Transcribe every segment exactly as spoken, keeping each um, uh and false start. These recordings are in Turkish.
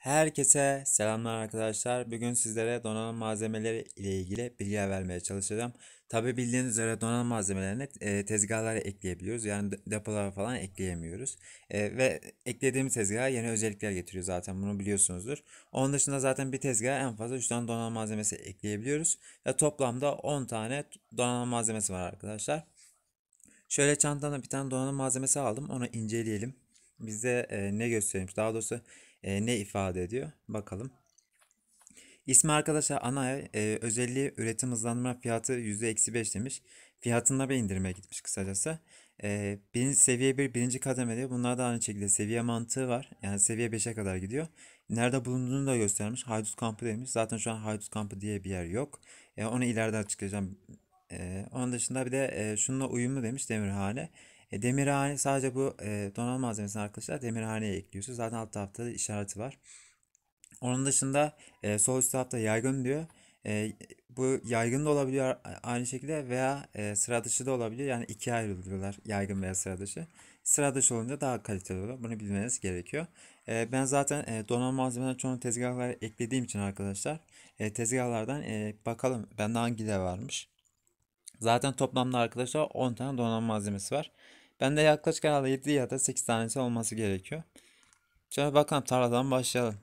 Herkese selamlar arkadaşlar. Bugün sizlere donanım malzemeleri ile ilgili bilgiler vermeye çalışacağım. Tabi bildiğiniz üzere donanım malzemelerine e, tezgahlara ekleyebiliyoruz. Yani de- depolara falan ekleyemiyoruz. E, ve eklediğimiz tezgaha yeni özellikler getiriyor zaten bunu biliyorsunuzdur. Onun dışında zaten bir tezgaha en fazla üç tane donanım malzemesi ekleyebiliyoruz. Ve toplamda on tane donanım malzemesi var arkadaşlar. Şöyle çantamda bir tane donanım malzemesi aldım. Onu inceleyelim. Bize e, ne göstermiş? Daha doğrusu e, ne ifade ediyor? Bakalım. İsmi arkadaşlar ana e, özelliği üretim hızlandırma fiyatı yüzde eksi beş demiş. Fiyatında bir indirime gitmiş kısacası. E, birinci, seviye bir birinci kademe diyor. Bunlar da aynı şekilde seviye mantığı var. Yani seviye beşe kadar gidiyor. Nerede bulunduğunu da göstermiş. Haydut kampı demiş. Zaten şu an Haydut kampı diye bir yer yok. E, onu ileride açıklayacağım. E, onun dışında bir de e, şununla uyumlu demiş Demirhane. E, Demirhane sadece bu e, donanım malzemesini arkadaşlar Demirhane'ye ekliyorsunuz. Zaten alt tarafta da işareti var. Onun dışında e, sol üst tarafta yaygın diyor. E, bu yaygın da olabiliyor aynı şekilde veya e, sıra dışı da olabiliyor. Yani ikiye ayrılıyorlar yaygın veya sıra dışı. Sıra dışı olunca daha kaliteli oluyor. Bunu bilmeniz gerekiyor. E, ben zaten e, donanım malzemelerini çoğunu tezgahlara eklediğim için arkadaşlar e, tezgahlardan e, bakalım bende hangileri varmış. Zaten toplamda arkadaşlar on tane donanım malzemesi var. Bende yaklaşık herhalde yedi ya da sekiz tanesi olması gerekiyor. Şöyle bakalım tarladan başlayalım.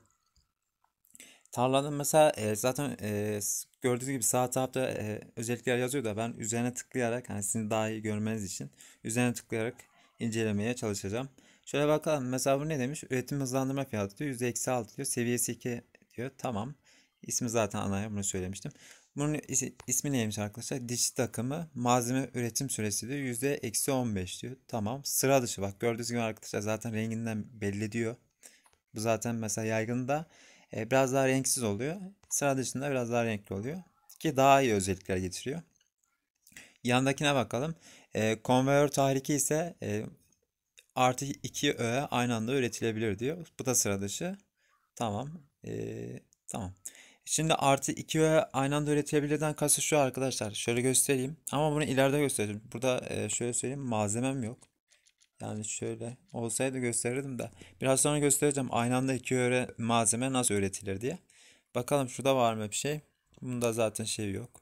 Tarlanın mesela e, zaten e, s- gördüğünüz gibi sağ tarafta e, özellikler yazıyor da ben üzerine tıklayarak hani sizin daha iyi görmeniz için üzerine tıklayarak incelemeye çalışacağım. Şöyle bakalım mesela bu ne demiş? Üretim hızlandırma fiyatı diyor. yüzde eksi altı diyor. Seviyesi iki diyor. Tamam. İsmi zaten anaya bunu söylemiştim. Bunun isi- ismi neymiş arkadaşlar? Dişli takımı malzeme üretim süresi diyor. Yüzde eksi on beş diyor. Tamam. Sıra dışı bak gördüğünüz gibi arkadaşlar zaten renginden belli diyor. Bu zaten mesela yaygında e, biraz daha renksiz oluyor. Sıra dışında biraz daha renkli oluyor. Ki daha iyi özellikler getiriyor. Yandakine bakalım. E, konveyör tahriki ise e, artı iki öğe aynı anda üretilebilir diyor. Bu da sıra dışı. Tamam. E, tamam. Şimdi artı iki öğe aynı anda üretilebilirden kastı şu arkadaşlar. Şöyle göstereyim. Ama bunu ileride göstereceğim. Burada e, şöyle söyleyeyim. Malzemem yok. Yani şöyle olsaydı gösterirdim de. Biraz sonra göstereceğim aynı anda iki öğe malzeme nasıl üretilir diye. Bakalım şurada var mı bir şey. Bunda zaten şey yok.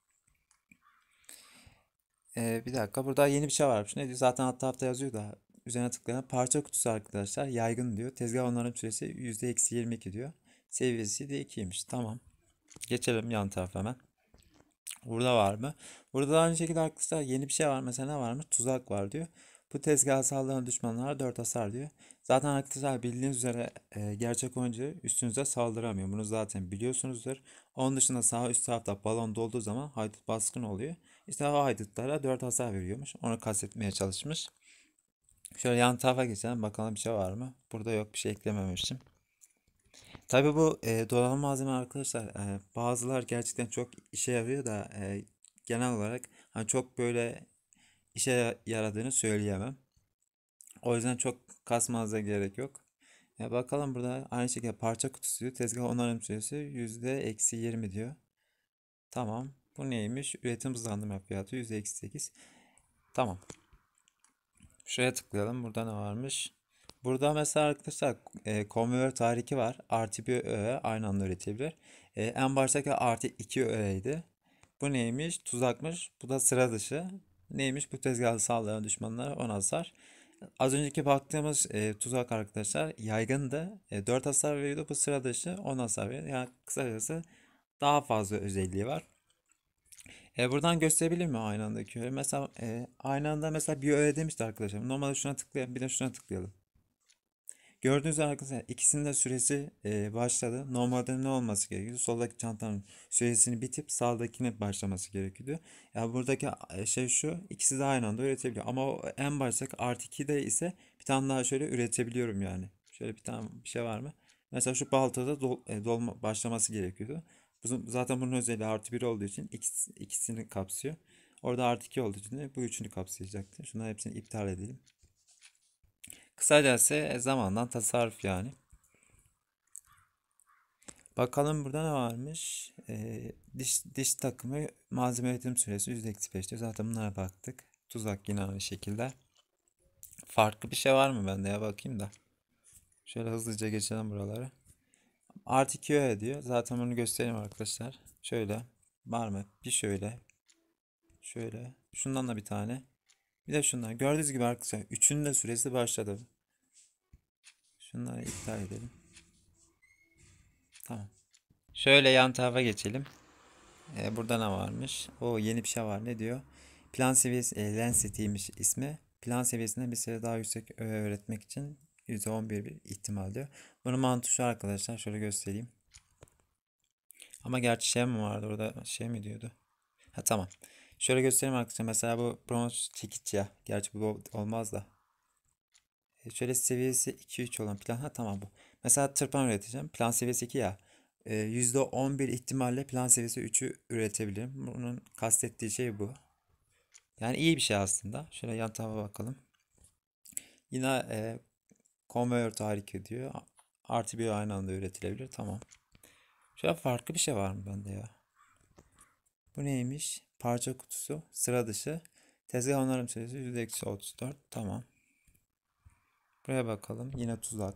Ee, bir dakika burada yeni bir şey varmış. Ne diyor? Zaten alt tarafta yazıyor da. Üzerine tıklayan parça kutusu arkadaşlar. Yaygın diyor. Tezgah onarım süresi yüzde eksi yirmi iki diyor. Seviyesi de ikiymiş. Tamam. Geçelim yan tarafa hemen. Burada var mı? Burada da aynı şekilde arkadaşlar yeni bir şey var. Mesela ne varmış? Tuzak var diyor. Bu tezgaha saldıran düşmanlara dört hasar diyor. Zaten arkadaşlar bildiğiniz üzere e, gerçek oyuncu üstünüze saldıramıyor. Bunu zaten biliyorsunuzdur. Onun dışında sağ üst tarafta balon dolduğu zaman haydut baskın oluyor. İşte o haydutlara dört hasar veriyormuş. Onu kastetmeye çalışmış. Şöyle yan tarafa geçelim bakalım bir şey var mı? Burada yok bir şey eklememişim. Tabii bu e, donanım malzeme arkadaşlar e, bazılar gerçekten çok işe yarıyor da e, genel olarak hani çok böyle işe yaradığını söyleyemem. O yüzden çok kasmanıza gerek yok. Ya bakalım burada aynı şekilde parça kutusu diyor. Tezgah onarım süresi yüzde eksi yirmi diyor. Tamam. Bu neymiş? Üretim hızlandırma fiyatı yüzde eksi sekiz. Tamam. Şuraya tıklayalım. Burada ne varmış? Burada mesela arkadaşlar e, konveyör tahriki var. Artı bir öğe aynı anda üretebilir. E, en baştaki artı iki öğeydi. Bu neymiş? Tuzakmış. Bu da sıra dışı. Neymiş? Bu tezgahı sağlayan düşmanlara on hasar. Az önceki baktığımız e, tuzak arkadaşlar yaygındı. E, dört hasar veriyordu. Bu sıra dışı on hasar veriyor. Yani kısacası daha fazla özelliği var. E, buradan gösterebilir mi aynı andaki öğe? Mesela e, aynı anda mesela bir öğe demişti arkadaşlar. Normalde şuna tıklayalım bir de şuna tıklayalım. Gördüğünüz üzere arkadaşlar ikisinin de süresi e, başladı. Normalde ne olması gerekiyordu? Soldaki çantanın süresini bitip sağdakine başlaması gerekiyordu. Ya buradaki e, şey şu ikisi de aynı anda üretebiliyor. Ama o en baştaki artı ikide ise bir tane daha şöyle üretebiliyorum yani. Şöyle bir tane bir şey var mı? Mesela şu baltada dol, e, dolma başlaması gerekiyordu. Bu, zaten bunun özelliği artı bir olduğu için ikisi, ikisini kapsıyor. Orada artı iki olduğu için de bu üçünü kapsayacaktı. Şunların hepsini iptal edelim. Kısacası e, zamandan tasarruf yani. Bakalım burada ne varmış? Ee, diş, diş takımı malzeme üretim süresi yüzde eksi beş diyor. Zaten bunlara baktık. Tuzak yine aynı şekilde. Farklı bir şey var mı bende ya bakayım da. Şöyle hızlıca geçelim buraları. Artı iki öğe diyor. Zaten bunu göstereyim arkadaşlar. Şöyle. Var mı? Bir şöyle. Şöyle. Şundan da bir tane. Bir de şundan. Gördüğünüz gibi arkadaşlar. Üçünün de süresi başladı. Şunları iptal edelim. Tamam. Şöyle yan tarafa geçelim. Ee, burada ne varmış? O yeni bir şey var. Ne diyor? Plan seviyesi e, Lensity'ymiş ismi. Plan seviyesinde bir süre daha yüksek öğe öğretmek için yüzde on bir bir ihtimal diyor. Bunun mantığı şu arkadaşlar. Şöyle göstereyim. Ama gerçi şey mi vardı orada? Şey mi diyordu? Ha tamam. Şöyle göstereyim arkadaşlar. Mesela bu bronz çekiç ya. Gerçi bu olmaz da. E, şöyle seviyesi iki üç olan plan. Ha tamam bu. Mesela tırpan üreteceğim. Plan seviyesi iki ya. E, yüzde on bir ihtimalle plan seviyesi üçü üretebilirim. Bunun kastettiği şey bu. Yani iyi bir şey aslında. Şöyle yan tarafa bakalım. Yine e, convert harika diyor. Artı bir aynı anda üretilebilir. Tamam. Şöyle farklı bir şey var mı bende ya? Bu neymiş? Parça kutusu. Sıra dışı. Tezgah onarım süresi yüzde otuz dört. Tamam. Buraya bakalım. Yine tuzak.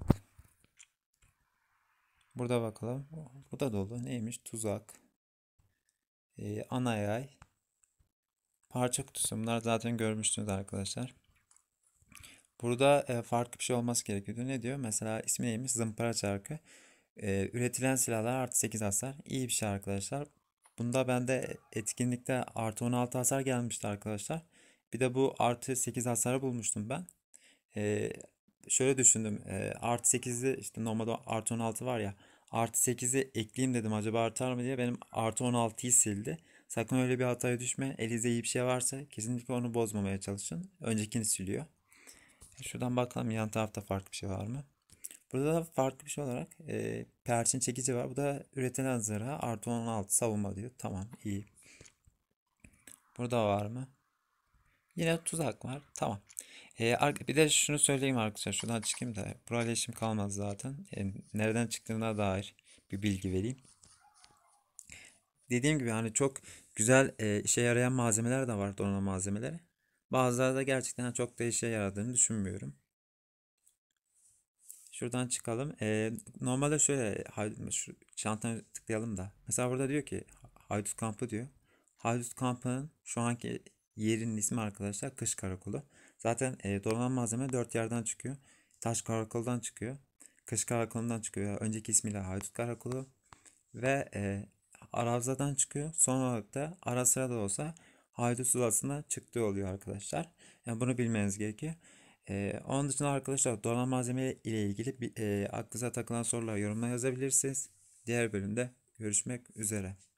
Burada bakalım. Bu da dolu. Neymiş? Tuzak. Ee, ana yay. Parça kutusu. Bunlar zaten görmüştünüz arkadaşlar. Burada e, farklı bir şey olması gerekiyordu. Ne diyor? Mesela ismi neymiş? Zımpara çarkı. Ee, üretilen silahlar artı sekiz hasar. İyi bir şey arkadaşlar. Bunda bende etkinlikte artı on altı hasar gelmişti arkadaşlar. Bir de bu artı sekiz hasarı bulmuştum ben. Ee, Şöyle düşündüm. Ee, artı sekizi işte normalde artı on altı var ya. Artı sekizi ekleyeyim dedim acaba artar mı diye. Benim artı on altıyı sildi. Sakın öyle bir hataya düşme. Elinizde iyi bir şey varsa kesinlikle onu bozmamaya çalışın. Öncekini siliyor. Şuradan bakalım yan tarafta farklı bir şey var mı? Burada da farklı bir şey olarak e, perçin çekici var. Bu da üretilen zırha artı on altı savunma diyor. Tamam iyi. Burada var mı? Yine tuzak var. Tamam. E, bir de şunu söyleyeyim arkadaşlar. Şuradan çıkayım da. Burayla işim kalmaz zaten. E, nereden çıktığına dair bir bilgi vereyim. Dediğim gibi hani çok güzel e, işe yarayan malzemeler de var. Donanım malzemeleri. Bazıları da gerçekten çok da işe yaradığını düşünmüyorum. Şuradan çıkalım. Ee, normalde şöyle şu çantaya tıklayalım da. Mesela burada diyor ki Haydut Kampı diyor. Haydut Kampı'nın şu anki yerinin ismi arkadaşlar Kış Karakolu. Zaten e, donanan malzeme dört yerden çıkıyor. Taş Karakol'dan çıkıyor. Kış Karakolu'ndan çıkıyor. Önceki ismiyle Haydut Karakolu. Ve e, Aravza'dan çıkıyor. Son olarak da ara sıra da olsa Haydut Sulası'na çıktığı oluyor arkadaşlar. Yani bunu bilmeniz gerekiyor. E, onun dışında arkadaşlar donanım malzeme ile ilgili bir, e, aklınıza takılan sorular yorumlara yazabilirsiniz. Diğer bölümde görüşmek üzere.